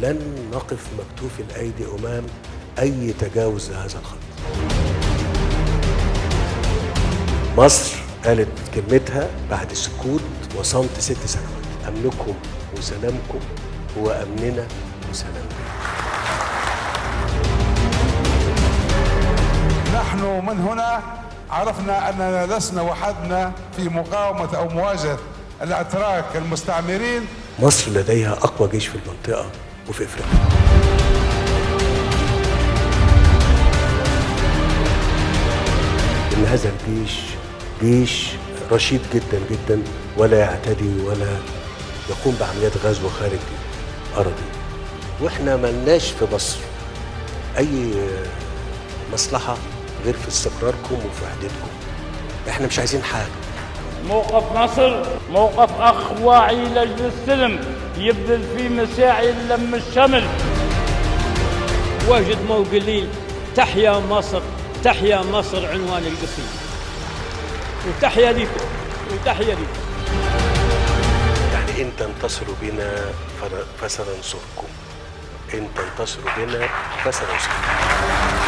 لن نقف مكتوف الأيدي أمام أي تجاوز لهذا الخط. مصر قالت كلمتها بعد سكوت وصمت 6 سنوات. أمنكم وسلامكم هو أمننا وسلامنا. نحن من هنا عرفنا أننا لسنا وحدنا في مقاومة أو مواجهة الأتراك المستعمرين. مصر لديها أقوى جيش في المنطقة وفي إفريقيا. إن هذا الجيش جيش رشيد جدا جدا، ولا يعتدي ولا يقوم بعمليات غزو خارج أراضي. وإحنا ملناش في مصر أي مصلحة غير في استقراركم وفي وحدتكم. إحنا مش عايزين حاجة. موقف مصر موقف أخ واعي لأجل السلم، يبذل فيه مساعي لم الشمل. واجد مو قليل. تحيا مصر، تحيا مصر عنوان القصيدة. وتحيا لكم، وتحيا لكم. يعني إن تنتصروا بنا فسننصركم، إن تنتصروا بنا فسننصركم.